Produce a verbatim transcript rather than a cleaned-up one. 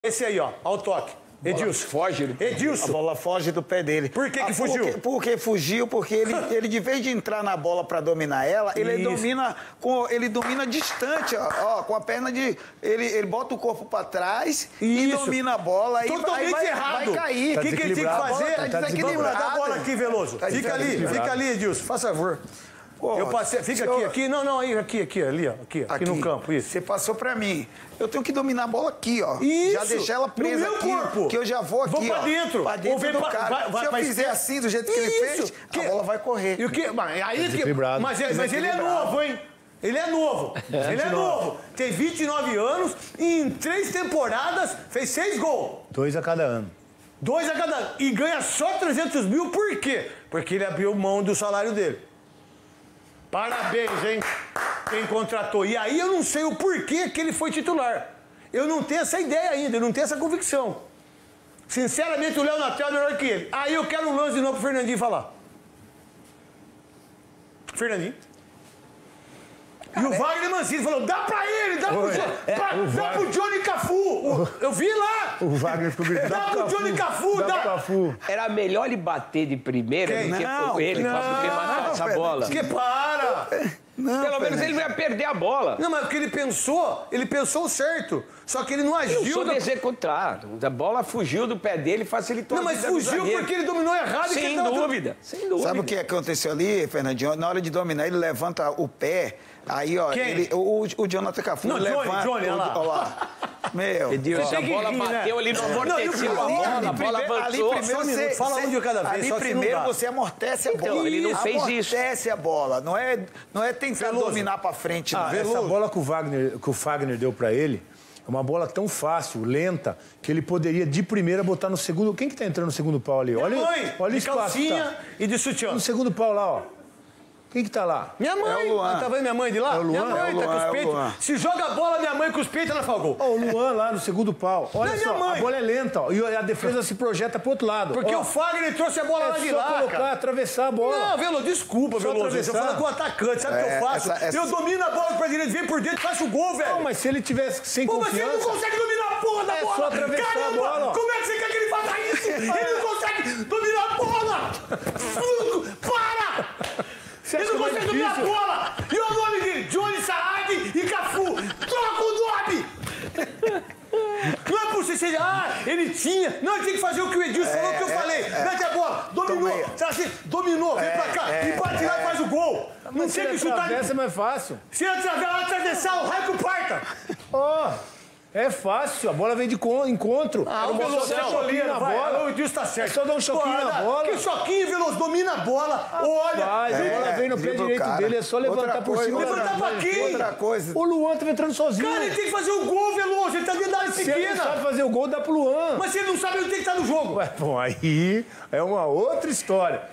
Esse aí, ó, ao toque. Edilson. Foge. Edilson. A bola foge do pé dele. Por que que ah, fugiu? Porque, porque fugiu, porque ele, ele, de vez de entrar na bola para dominar ela, ele Isso. domina com ele domina distante, ó, ó, com a perna de... Ele, ele bota o corpo para trás e Isso. domina a bola. Aí, Totalmente aí vai, errado. vai cair. O que, que ele tinha que fazer? Tá Vamos lá, dá a bola aqui, Veloso. Tá fica ali, fica ali, Edilson, faz favor. Pô, eu passei, fica aqui, eu... aqui, não, não, aí, aqui, aqui, ali, ó, aqui, aqui, aqui no campo, isso. Você passou pra mim. Eu tenho que dominar a bola aqui, ó. Isso. Já deixar ela presa no meu aqui, corpo. que eu já vou aqui, vou pra ó. dentro. Pra dentro ver do pra, cara. vai, vai, Se eu vai, fizer assim, do jeito que ele fez, que... a bola vai correr. E o que? Mas, aí que... Desequilibrado. mas, ele, mas ele é novo, hein? Ele é novo. Ele é novo. Tem vinte e nove anos e em três temporadas fez seis gols. Dois a cada ano. Dois a cada ano. E ganha só trezentos mil, por quê? Porque ele abriu mão do salário dele. Parabéns, hein? Quem contratou. E aí eu não sei o porquê que ele foi titular. Eu não tenho essa ideia ainda, eu não tenho essa convicção. Sinceramente, o Léo Natel é melhor que ele. Aí eu quero um lance de novo pro Fernandinho falar. Fernandinho. E o Wagner Mancini falou, dá pra ele, dá pro, É, pra, o dá Wagner... pro Johnny Cafu. Eu vi lá. O Wagner ficou gritando. Dá pro Johnny Cafu, dá dá. pro Cafu. Era melhor ele bater de primeira Quem? do que Não, ele, não, pra poder matar não, essa Fernandinho. bola. Que para. Não, Pelo menos ele não ia perder a bola. Não, mas o que ele pensou, ele pensou certo. Só que ele não agiu... Eu sou da... de executar. A bola fugiu do pé dele e facilitou Não, a mas vida do fugiu zagueiro. porque ele dominou errado. e que Sem ele tava- dúvida, sem dúvida. Sabe o que aconteceu ali, Fernandinho? Na hora de dominar, ele levanta o pé. Aí, ó, Quem? ele, o, o Jonathan Cafu Não, Johnny, levanta... Johnny, olha lá. Olha lá. Meu... Edilson, Tem a que bola rir, né? bateu ali, não Não, e o amorteceu a primeiro- bola, ali a bola primeiro- ali avançou. primeiro Só um você- minuto, fala você- um de cada vez, Ali só que primeiro não dá. você amortece a Então, bola. ele não fez isso. Amortece a bola. Não é, não é tentar Veloso. dominar pra frente, não. Ah, essa bola que o Wagner, que o Fagner deu pra ele é uma bola tão fácil, lenta, que ele poderia de primeira botar no segundo. Quem que tá entrando no segundo pau ali? Olha, Minha mãe, olha o de espaço. que calcinha tá. e de sutiã. No segundo pau lá, ó. Quem que tá lá? Minha mãe. É o Luan. Tá vendo minha mãe de lá? É o Luan? Minha mãe É o tá com Luan, os é o peitos. Luan. Se joga a bola, minha mãe com os peitos, ela falou gol. Ó, o Luan lá no segundo pau. Olha Não é só, minha mãe. a bola é lenta, ó. E a defesa se projeta pro outro lado. Porque ó, o Fagner trouxe a bola lá é de só lá, colocar, cara. atravessar a bola. Não, Veloso, desculpa, Só Veloso. Eu atravessar. falo com o atacante, sabe o que É, eu faço? essa- essa- Eu domino a bola pra direita, vem por dentro, faço o gol, velho. Não, mas se ele tivesse sem Pô, mas você confiança... não consegue dominar a porra da É bola! só atravessar a Caramba! bola, ó. Como é que você quer que ele faça isso? Ele não consegue dominar a bola! Para! Você Ele acha não que é consegue dominar a difícil? bola! E o nome dele? Johnny Saad e Cafu! Troca o nome! Não é por você ah, ele tinha. Não, ele tinha que fazer o que o Edilson falou, o que eu é, falei. é. Mete a bola, dominou. Toma aí. Sabe assim? Dominou, vem pra cá. é, e bate lá e faz o gol. Não Mas se tem que ele chutar. atravessa é mais fácil. Se ele atravessar, atravessar, o raio que parta. Ó, é fácil, a bola vem de con- encontro. Ah, é o Veloso só é dar um choquinho goleiro, na vai. bola. O Edilson tá certo. É só dar um choquinho Pô, na dá- bola. Que choquinho, Veloso, domina a bola. Olha. Vai, a É, bola vem no pé dribla o direito cara. dele, é só levantar Outra por coisa, cima. outra- Levantar pra quem? Outra coisa. O Luan tá entrando sozinho. Cara, ele tem que fazer o gol, Veloso. Ele tá dentro da área Se ele não sabe pequena. fazer o gol, dá pro Luan. Mas se ele não sabe, ele tem que estar no jogo. Ué, bom, aí é uma outra história.